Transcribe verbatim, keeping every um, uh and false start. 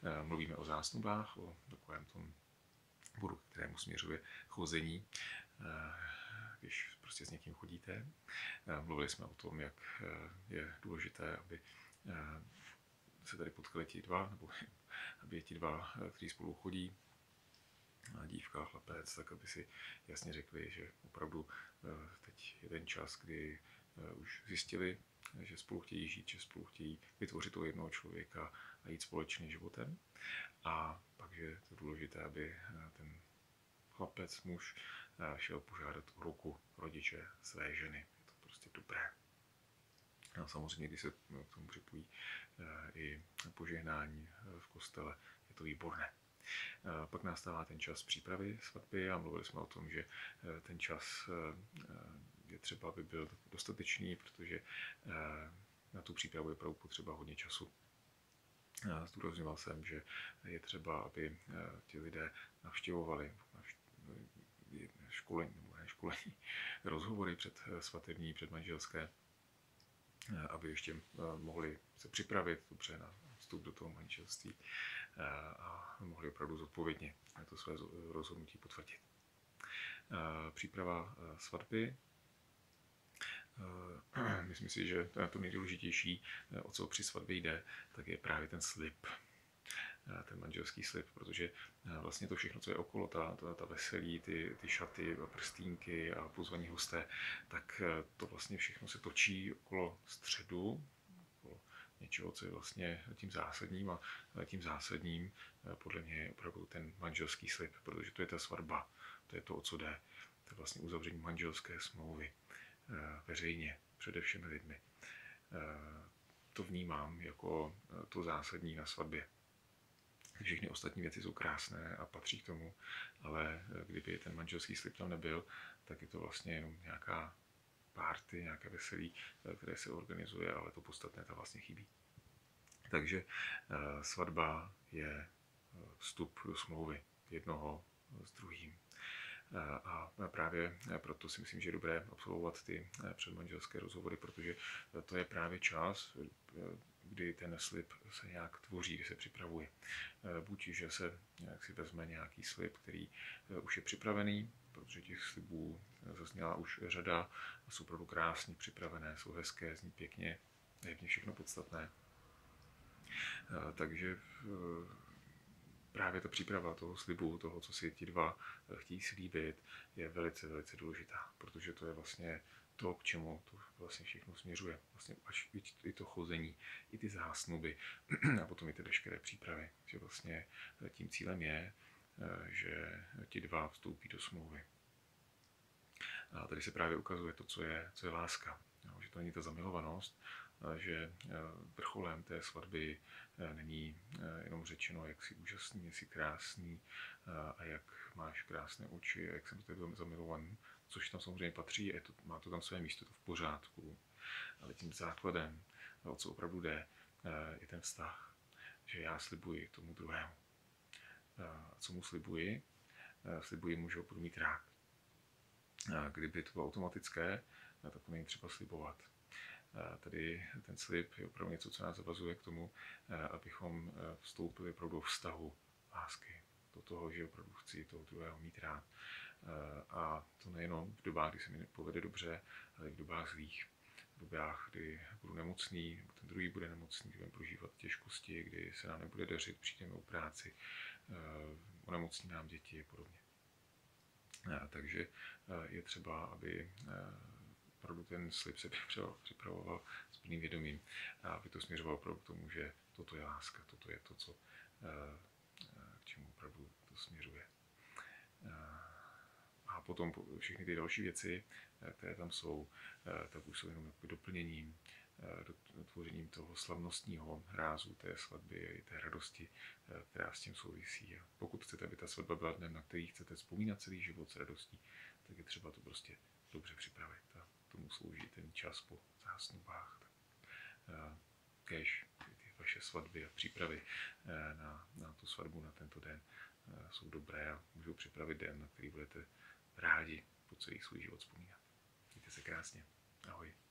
mluvíme o zásnubách, o takovém tom bodu, k kterému směřuje chození, když prostě s někým chodíte. Mluvili jsme o tom, jak je důležité, aby se tady potkali ti dva, nebo aby ti dva, kteří spolu chodí, dívka a chlapec, tak aby si jasně řekli, že opravdu teď je ten čas, kdy už zjistili, že spolu chtějí žít, že spolu chtějí vytvořit toho jednoho člověka a jít společně životem. A pak, že je to důležité, aby ten chlapec, muž šel požádat o ruku rodiče své ženy. Je to prostě dobré. A samozřejmě, když se k tomu připojí i požehnání v kostele, je to výborné. Pak nastává ten čas přípravy svatby a mluvili jsme o tom, že ten čas je třeba, aby byl dostatečný, protože na tu přípravu je opravdu potřeba hodně času. Zdůrazňoval jsem, že je třeba, aby ti lidé navštěvovali školení, nebo ne školení, rozhovory před svatební, před manželské, aby ještě mohli se připravit dobře na vstup do toho manželství a mohli opravdu zodpovědně to své rozhodnutí potvrdit. Příprava svatby. Myslím si, že to nejdůležitější, o co při svatbě jde, tak je právě ten slib. Ten manželský slib, protože vlastně to všechno, co je okolo, ta, ta, ta veselí, ty, ty šaty, pozvánky a pozvaní hosté, tak to vlastně všechno se točí okolo středu, okolo něčeho, co je vlastně tím zásadním a tím zásadním podle mě je opravdu ten manželský slib, protože to je ta svatba, to je to, o co jde, to je vlastně uzavření manželské smlouvy veřejně, přede všemi lidmi. To vnímám jako to zásadní na svatbě. Všechny ostatní věci jsou krásné a patří k tomu, ale kdyby ten manželský slib tam nebyl, tak je to vlastně jenom nějaká party, nějaké veselí, které se organizuje, ale to podstatné tam vlastně chybí. Takže svatba je vstup do smlouvy jednoho s druhým. A právě proto si myslím, že je dobré absolvovat ty předmanželské rozhovory, protože to je právě čas, kdy ten slib se nějak tvoří, kdy se připravuje. Buď, že se jak si vezme nějaký slib, který už je připravený, protože těch slibů zazněla už řada, jsou opravdu krásně připravené, jsou hezké, zní pěkně, je v nich všechno podstatné. Takže právě ta příprava toho slibu, toho, co si ti dva chtějí slíbit, je velice, velice důležitá, protože to je vlastně to, k čemu to vlastně všechno směřuje. Vlastně až i to chození, i ty zásnuby a potom i ty veškeré přípravy. Že vlastně tím cílem je, že ti dva vstoupí do smlouvy. A tady se právě ukazuje to, co je, co je láska. Že to není ta zamilovanost, že vrcholem té svatby není jenom řečeno, jak jsi úžasný, jak jsi krásný a jak máš krásné oči, jak jsem tebe zamilovaný, což tam samozřejmě patří, je to, má to tam své místo, to v pořádku. Ale tím základem, o co opravdu jde, je ten vztah, že já slibuji tomu druhému. A co mu slibuji? Slibuji mu, že ho budu mít rád. A kdyby to bylo automatické, tak to není třeba slibovat. Tady ten slib je opravdu něco, co nás zavazuje k tomu, abychom vstoupili opravdu do vztahu lásky, do toho, že opravdu chci toho druhého mít rád. A to nejenom v dobách, kdy se mi povede dobře, ale i v dobách zlých. V dobách, kdy budu nemocný, nebo ten druhý bude nemocný, kdy budeme prožívat těžkosti, kdy se nám nebude dařit, přijdeme o práci, onemocní nám děti a podobně. Takže je třeba, aby opravdu ten slib se připravoval s plným vědomím a aby to směřovalo opravdu k tomu, že toto je láska, toto je to, co, k čemu opravdu to směřuje. A potom všechny ty další věci, které tam jsou, tak už jsou jenom doplněním, dotvořením toho slavnostního rázu té svatby i té radosti, která s tím souvisí. A pokud chcete, aby ta svatba byla dnem, na který chcete vzpomínat celý život s radostí, tak je třeba to prostě dobře připravit. A tomu slouží ten čas po zásnubách. Kéž ty vaše svatby a přípravy na, na tu svatbu, na tento den jsou dobré a můžou připravit den, na který budete rádi po celý svůj život vzpomínat. Mějte se krásně. Ahoj.